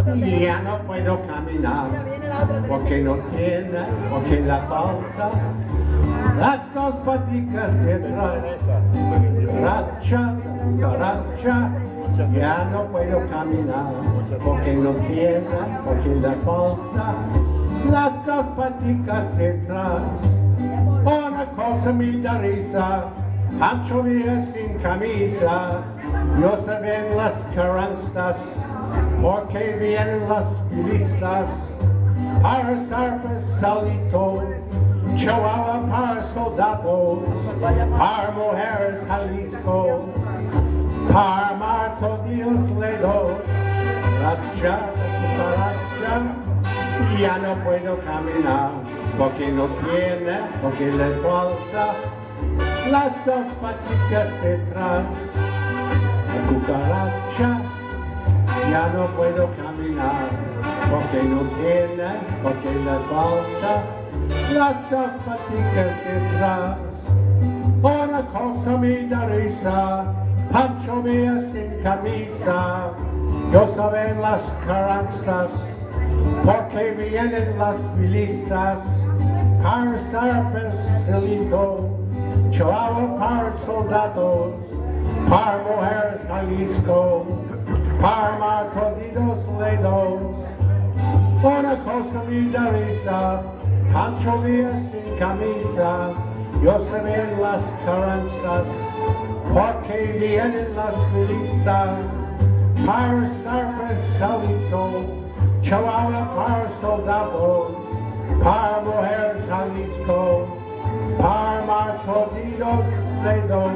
Ya no puedo caminar porque no tiene, porque la falta las dos paticas detrás. Racha, caracha, ya no puedo caminar porque no tiene, porque la falta las dos paticas detrás. Una cosa me da risa, Pancho Villa sin camisa, no se ven las carranzas, porque vienen las filistas, para zarpes salito, Chihuahua para soldados, para mujeres Jalisco, para Marto Dios Ledo, racha, racha, ya no puedo caminar, porque no tiene, porque le falta las dos patitas detrás. La cucaracha, ya no puedo caminar, porque no tiene, porque le falta las dos patitas detrás. Una cosa me da risa, Pancho Villa sin camisa, yo saben las carranzas, porque vienen las filistas, para zarpes celito, Chihuahua para soldados, para mujeres Jalisco, para marcodidos ledos. Una cosa me da risa, Pancho Villa sin camisa, yo se ven las carranzas, porque vienen las filistas, para zarpes celito, Chihuahua para soldados, para mujeres Jalisco, para marcodidos ledos.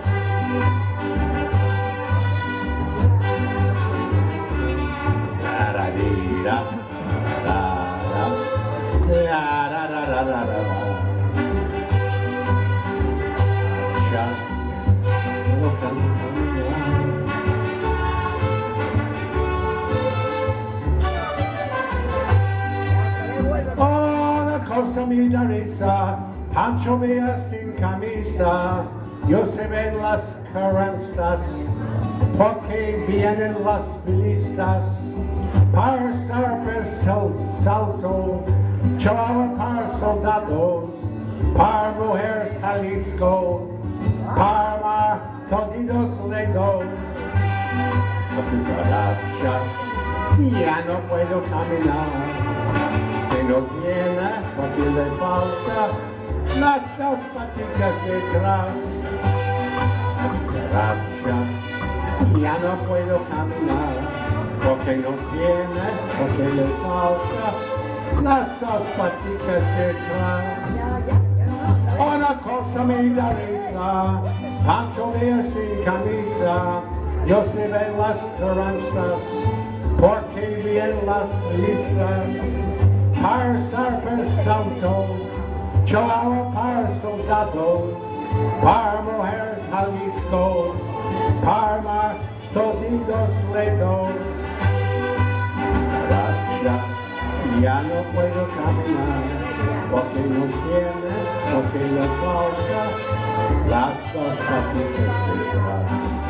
Cosa me da risa, Pancho Villa sin camisa, yo se ven las carranzas, porque vienen las filistas, para zarpes salto, Chihuahua para soldados, para mujeres Jalisco, para marcodidos ledos. La cucaracha, ya no puedo caminar, que no tiene, porque le falta las dos patitas detrás. La cucaracha, ya no puedo caminar, porque no tiene, porque le falta las dos patitas detrás. Una cosa me da risa, Pancho Villa sin camisa, yo se ven las carranzas, porque vienen las filistas, para zarpes santo, Chihuahua para soldados, para mujeres Jalisco, para marcodidos ledos. Racha, ya no puedo caminar, porque no tiene, porque le falta las dos patitas detrás.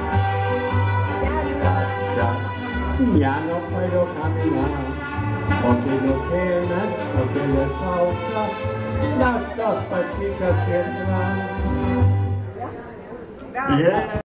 Racha, ya no puedo caminar, porque no tiene, porque le falta las dos patitas detrás.